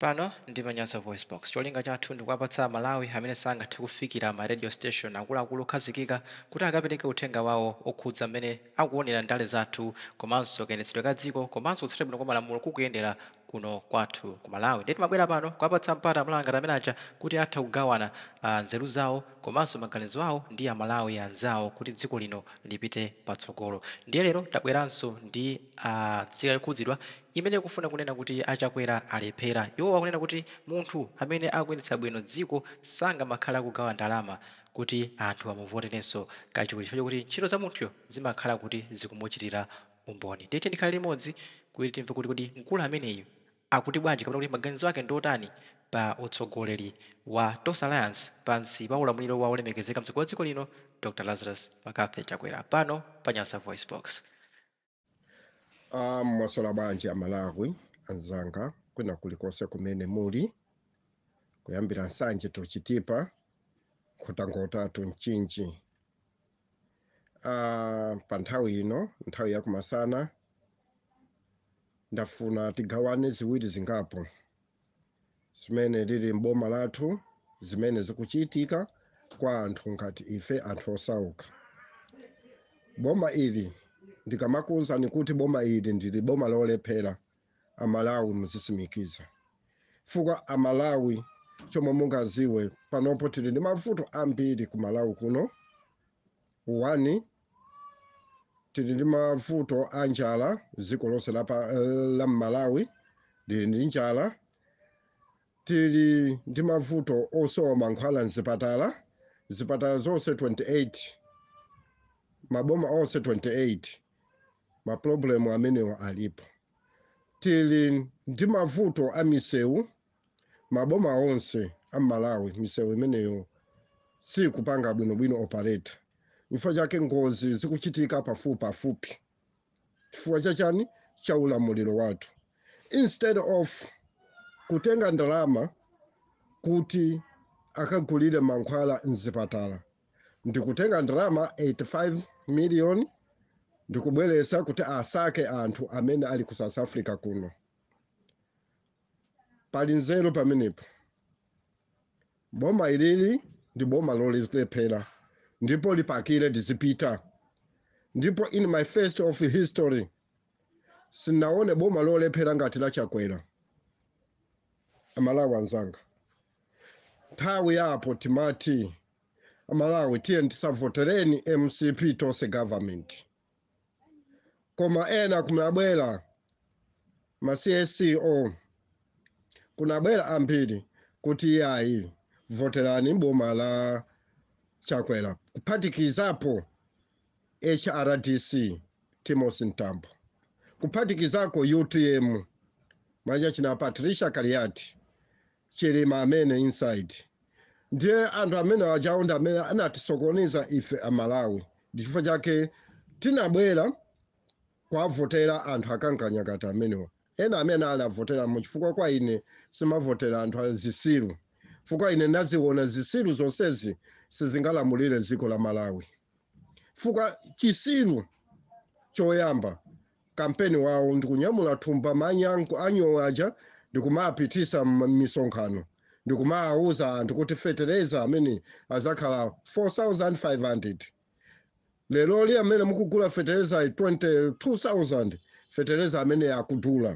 Pano ndi Manyaza Voice Box. Cholinga chathu ndikuwapatsa Malawi amene sangathe kufikira ma radio station akuluakulu okhazikika kuti akapereke uthenga wawo okhudza mmene akuonera ndale zathu komanso kayendetsedwe ka dziko komanso kutsatira bwino kwa malamulo kukuyendera kuno kwathu ku Malawi. Ndeti mabwera pano kuwapatsa mpata amulanga amene aja kuti atha kugawana nzeru zawo komanso maganizo awo ndi Amalawi anzawo kuti dziko lino lipite patsogolo. Ndiye lero tabweranso ndi nzika yokhudzidwa imene kufuna kunena kuti achakwera alephera. Iwo akunena kuti munthu amene akuyendetsa bwino dziko sangamakhala kugawa ndalama kuti anthu amuvoterenso kachiwiri chifukwa kuti ntchito za munthuyo zimakhala kuti zikumuchitira umboni. Ndiyete ndikhala limodzi kuti timve kuti mkulu ameneyu akuti bwanji kapena kuti maganizo ake ndotani pa utsogoleri wa TOS Alliance pansi pa ulamuliro wa olemekezeka mtsogoleri wa dziko lino Dr. Lazarus Makathi Chakwera pano pa Nyasa Voice Box. Mwasola bwanji Amalawi anzanga kwina kulikonse kumene muli kuyambira nsanje tochitipa kutangotatu mchinji pa nthawi ino nthawi yakumasana ndafuna tigawane ziwiri zingapo zimene lili mboma lathu zimene zikuchitika kwa anthu ngati ife anthu osauka. Boma ili ndikamakuwuzani kuti boma ili ndili boma lolephera Amalawi muzisimikiza fuka Amalawi chomwe mungaziwe panopo tili ndi mavuto ambiri ku Malawi kuno. Wani tili ndi mavuto a njala dziko lonse la Malawi lili ndi njala. Tili ndi mavuto osowa mankhwala mzipatala zonse 28 maboma onse 28 maproblemu amenewo alipo. Tili ndi mavuto a misewu maboma onse a Malawi misewu imeneyo sikupanga bwinobwino operator. Chifukwa chake ngozi zikuchitika pafupi chifukwa chachani cha ulamuliro wathu. Instead of kutenga ndalama kuti akagulire mankhwala mzipatala ndikutenga ndalama 85 million ndikubweresa kuti asake anthu amene ali ku South Africa kuno. Pali nzeru pamenepo. Boma ilili ndi boma lolephera ndipo lipakire dizipita. Ndipo in my first of history sinaone boma lolephera ngati la Chakwera. Amalawi anzanga nthawi yapo timati Amalawi tiye tisavotereni MCP TOS government. Koma ena kunabwera ma CSO kunabwera ambiri kuti yayi voterani boma la Chakwera kuphatikizapo HRDC Timothy Ntambo kuphatikizako UTM manja china Patricia Kariati chilima amene inside. Ndiye anthu amene ajaunda amene anatisokoniza ife Amalawi chifukwa chake tinabwera kwa votera anthu akanganyakata amenewa. Ena amene anavotera muchifukwa kwa ine simavotera anthu azisiru fuka ine naziona zisiru zonsezi sizingalamulire dziko la Malawi. Fuka chisiru choyamba kampeni wawo ndikunyamula thumba manyango anyowaja ndikumapitisa misonkhano ndikumauza anthu kuti fetereza amene azakhala 4500 lero li amene mukugula fetereza 22000 fetereza amene akudula.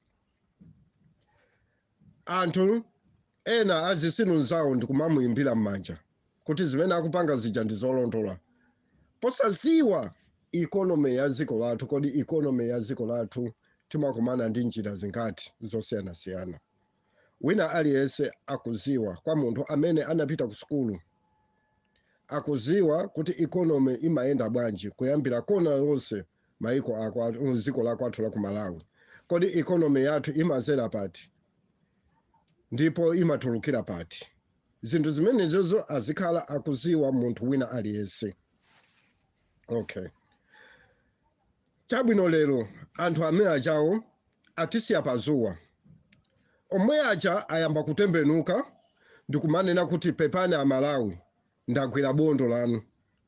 Anthu ena azisinu nzawo ndikumamuimbira mmanja kuti zimene akupanga zija ndizolondola posaziwa economy ya dziko lathu. Kodi economy ya dziko lathu timakumana ndi njira zingati zosiyanasiyana. Wina aliyense akuziwa kwa munthu amene anapita ku skulu akuziwa kuti economy imayenda bwanji kuyambira kona yonse maiko akwathu dziko lakwathu la ku Malawi. Kodi economy yathu imazera pati ndipo imatulukira pati. Zinthu zimene zozo azikhala akuziwa munthu wina aliyense. Okay. Chabwino lero anthu amene ajawo atisiya pazuwa. Omwe aja ayamba kutembenuka ndikumanena kuti pepani Amalawi ndagwira bondo lanu.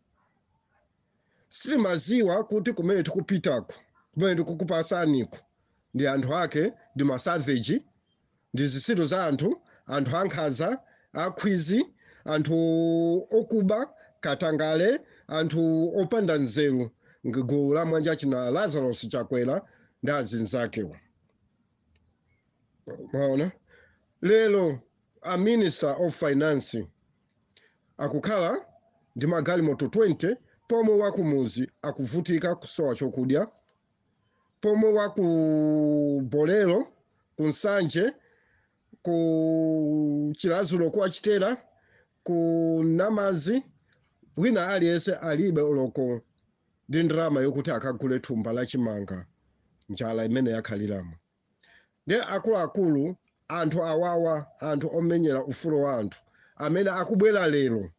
Silimaziwa kuti kumene tikupitako kumene tikukupasaniko ndi anthu ake ndi masavage ndi zisilu za anthu ankhanza, akhwizi, anthu okuba, katangale, anthu opanda nzeru, ngigulu la mwanja china Lazarus Chakwera ndi azinzakewo. Maona lero a Minister of Finance akukhala ndi magalimoto 20 pomwe wakumuzi akuvutika kusowa chokudya, pomwe waku Bolero, ku Nsanje, ku Chilazulo kwa Chitera, ku Namazi, wina aliyense alibe oloko ndi ndalama yokuti akagule thumba la chimanga njala imene yakhaliramo. Ndi akuluakulu anthu awawa, anthu omenyera ufulu wa anthu amene akubwera lero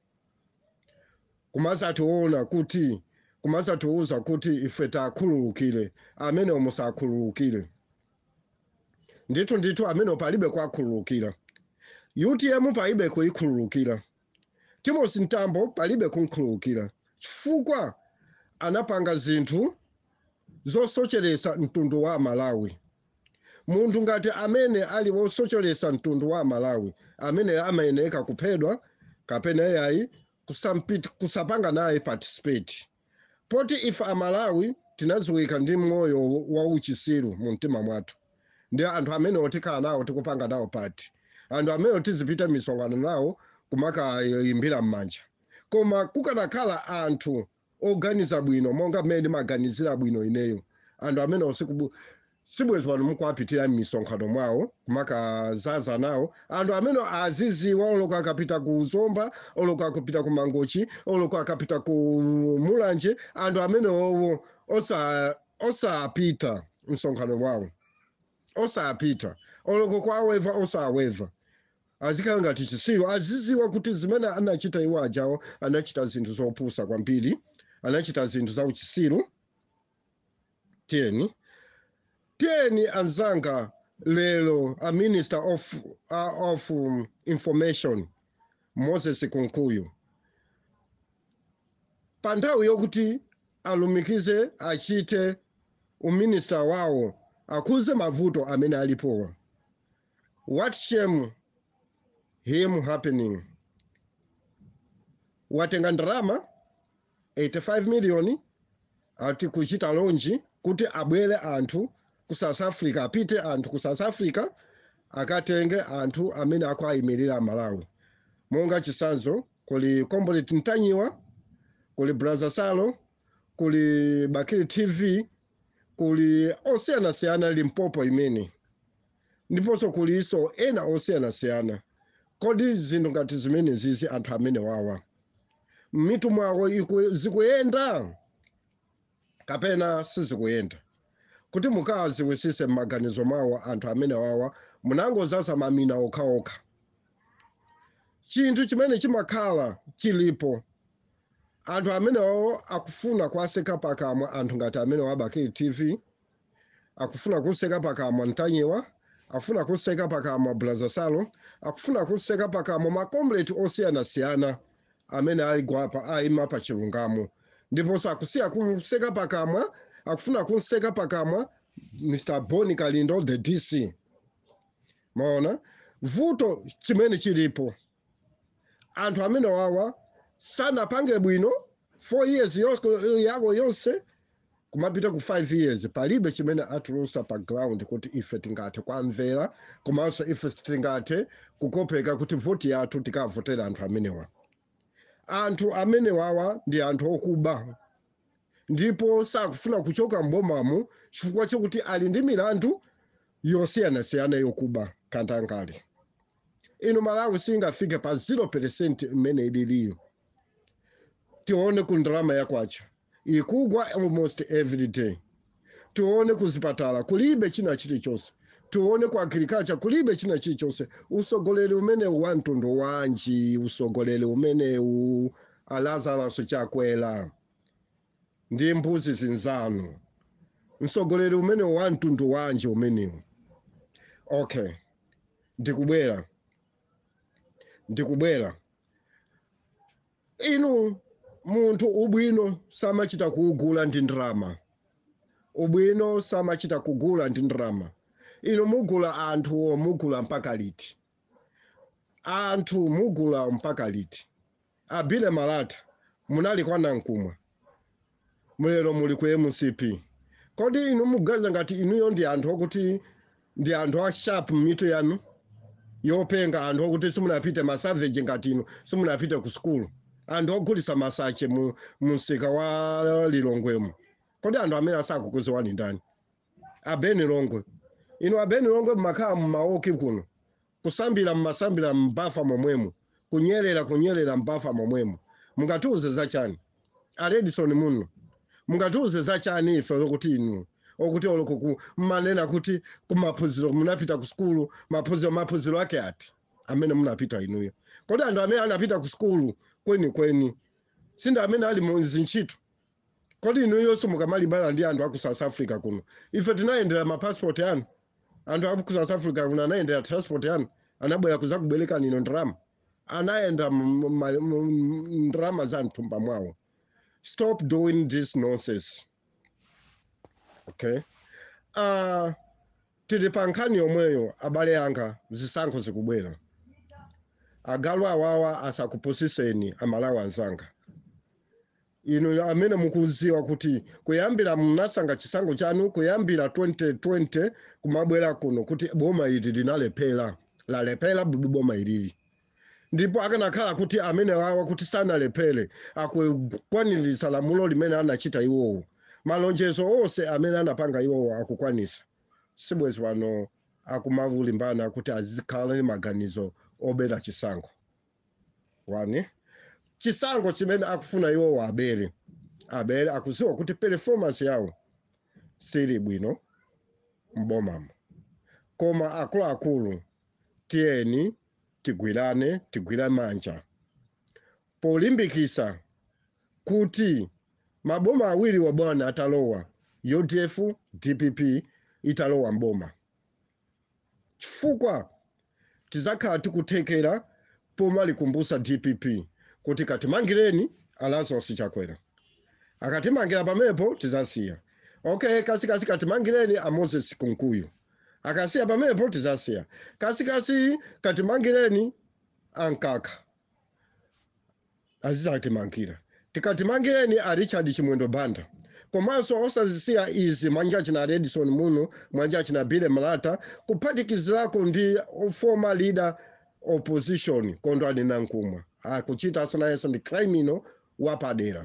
kumasatiuza kuti ife takhululukire, amene musakhululukire. Ndithu amene palibe kwakhululukira. UTM palibe kuikhululukira. Timothy Ntambo palibe kunkhululukira. Chifukwa anapanga zinthu zosocheresa mtundu wa Malawi. Munthu ngati amene ali wosocheresa mtundu wa Malawi, amene amayeneka kuphedwa kapena yayi kusapanga naye participate. Poti ife Amalawi tinaziwika ndi moyo wa uchisiru mu mtima mwathu. Ndi anthu amene otikhala nawo tikupanga nawo pati. Anthu amene tizipita misonkhano nawo kumakayimbira m'manja. Koma kukanakhala anthu oganiza bwino monga mmene maganizira bwino ineyo. Anthu amene sibwezi pano mukuapitira m'misonkhano mwawo kumakazaza nawo. Anthu amene aziziwa oloko akapita ku Zomba, oloko akapita ku Mangochi, oloko akapita ku Mulanje, anthu amene osapita msonkhano wawo. Osapita oloko kwa weva osaweva. Azikhala ngati chisiru, aziziwa kuti zimene anachita iwo ajawo anachita zinthu zopusa kwambiri, anachita zinthu za uchisiru. Tieni anzanga lero a Minister of Information Moses Kunkuyu pa nthawi yokuti alumikize achite uminister wawo akuze mavuto amene alipowa. What shame him happening? Watenga ndalama 85 million ati kuchita lonji kuti abwere anthu ku South Africa, apite anthu ku South Africa akatenge anthu amene akuayimirira Malawi. Monga chisanzo kuli Comrade Ntanyiwa, kuli Brother Salo, kuli Bakili TV, kuli osiyana-siyana Limpopo imene. Ndiponso kuliso ena osiyana-siyana. Kodi zinthu ngati zimene zizi anthu amene wawa. Mitu mwawo zikuyenda kapena sizikuyenda. Kuti mukazi wisise maganizo mwawo anthu amene wawa munangozaza mamina okhaokha. Chinthu chimene chimakhala chilipo. Anthu amene wawo akufuna kwaseka pakamwa anthu ngati amene wa Bakili TV, akufuna kuseka pakamwa Ntanyiwa, akufuna kuseka pakamwa Brother Salo, akufuna kuseka pakamwa makomrade osiyana-siyana amene aligwapa aima pa chilungamo. Ndiponso akusiya kuseka pakamwa, akufuna kuseka pakamwa Mr. Boni Kalindo the DC. Maona vuto chimene chilipo. Anthu amene wawa sana pange bwino 4 years yako yonse kumapita ku 5 years palibe chimene atulusa pa ground kuti ife tingate kwamvera komanso ife tingate kukopeka kuti voti yathu tikavotera anthu amenewa. Anthu amene wawa ndi anthu okuba. Ndipo sakufuna kuchoka mbomamu chifukwa chokuti ali ndi milandu yosiyana-siyana yokuba kantangale. Ino Malawi singafike pa 0% imene ililiyo. Tione ku ndalama yakwacha ikugwa almost every day. Tione kuzipatala kulibe china chilichonse. Tione ku agriculture kulibe china chilichonse. Usogoleri umene wa mtundu wanji, usogoleri umene Lazarus Chakwera ndi mbuzi zinzanu. Usogoleri umene wa mtundu wanji umene. Okay. Ndikubwera. Inu muntu ubwino samachita kugula ndi ndalama. Ubwino samachita kugula ndi ndalama. ino mugula anthu mugula mpaka liti anthu mugula mpaka liti abile malata munali kwa nankumwa mulero muli ku MCP kodi inu mugaza ngati inuyo ndi anthu okuti ndi anthu a sharp mito yanu yopenga anthu okuti simunapite masavage ngati inu simunapite ku skulu anthu ogulisa masache mu msika wa Lilongwemo kodi anthu amene asakukuziwani ndani abeni Longwe inu abeni Longwe mmakhala mmaoki kuno kusambira mmasambira mbafa momwemo kunyerera mbafa momwemo mungatiuze zachani Aredison muno mungatiuze zachani ife okuti inu okuti oloko manena kuti kumaphunziro munapita ku skulu maphunziro ake ati amene munapita inuyo kodi anthu amene anapita ku skulu kweni sinda amene ali mu zinchito kodi inuyo mukamalimbana ndi anthu aku South Africa kuno ife tinayendera ma passport yanu anthu aku South Africa kuno anayendera transport yanu anabwera kuzakubeleka nino ndrama anayenda ndrama za ntumba mwawo stop doing this nonsense okay tili pankhani yomweyo abale yanga zisankho zikubwera agalu awawa asakupusiseni amalawi anzanga inu amene mukuziwa kuti kuyambira munasanga chisankho chanu kuyambira 2020 kumabwera kuno kuti boma ili linalephera lalepera boma ilili ndipo akanakhala kuti amene wawa kuti sanalephere akukwanirisa lamulo limene anachita iwowo malonjezo onse amene anapanga iwowo akukwanisa sibwezi wano akumavulimbana kuti azikhala ndi maganizo obera chisankho wani chisankho chimene akufuna iwowo abere akuziwa kuti performance yawo sili bwino mbomamo koma akuluakulu tiyeni tigwirane tigwira manja polimbikisa kuti maboma awiri wa bwana atalowa UDF DPP italowa mboma chifukwa tizakhala tikuthekera poma likumbusa DPP kuti katimangireni Alazarus Chakwera akatimangira pamepo tizasiya okay kasi katimangireni a Moses Kunkuyu akasiya pamepo tizasiya kasi katimangireni ankaka azizatimangira tikatimangireni a Richard Chimwendo Banda komanso osazisiya izi manja china Redison muno manja china Bile Malata kuphatikizirako ndi former leader opposition Kondwani Nankumwa akuchita asanayeso ndi criminal wapadera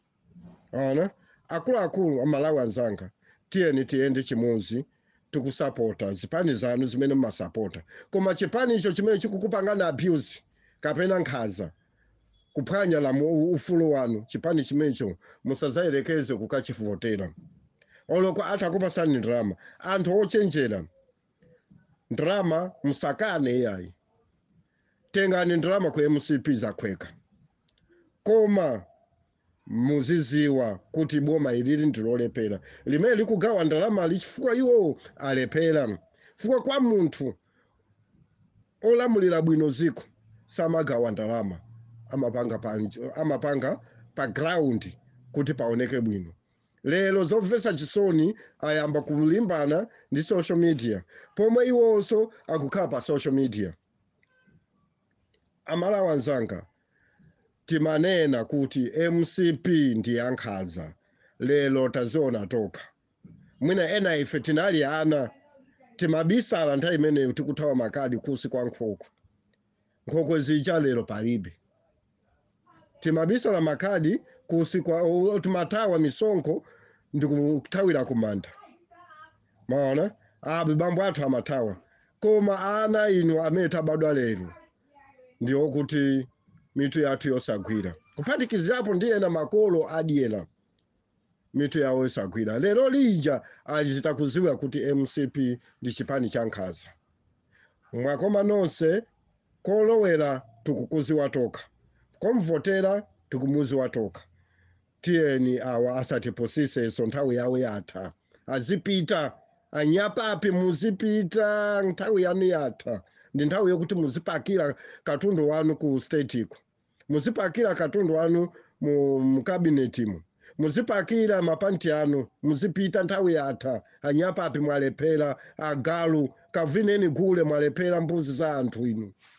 ana akuluakulu amalawi anzanga tiyeni tiyende chimozi tikusapota zipani zanu zimene mmasapota koma chipani icho chimene chikukupangana abuse kapena nkhaza kuphwanya la ufulu wanu chipani chimecho musazayerekeze kukachivotera oloko atakupasani ndrama anthu ochenjera ndrama musakane yayi tengani ndrama ku MCP zakweka koma muziziwa kuti boma ilili ndilolepera limene likugawa ndalama lichifukwa iwo alepera fukwa kwa munthu olamulira bwino ziko samagawa ndalama amapanga pa ground kuti paoneke bwino lero zomvesa chisoni ayamba kulimbana ndi social media pomwe iwonso akukhala pa social media amalawi anzanga timanena kuti MCP ndi yankhaza lelo taziona toka mwina ena ife tinali ana timabisala nthawi imeneyo tikuthawa makadi kusi kwa nkhokwe zija lero palibe timabisala makadi kusi kwa timatawa misonkho ndikuthawira kumanda maona bambo athu amatawa koma ana inu amene tabadwa lero ndiyo kuti mitu yathu yosagwira kuphatikizirapo ndi ena makolo adiyela mitu yawo yosagwira lero lija achita kuziwa kuti MCP ndi chipani cha nkhaza mwakoma nonse kolowera tikukuziwa toka komvotera tikumuziwa toka tiyeni awa asatiposise so nthawi yawo yatha azipita anyapapi muzipita nthawi yanu yatha ndi nthawi yokuti muzipakira katundu wanu ku state iko muzipakira katundu wanu mu cabinet imo muzipakira mapanti anu muzipita nthawi yatha anyapapi mwalephera agalu kavineni gule mwalephera mbuzi za anthu inu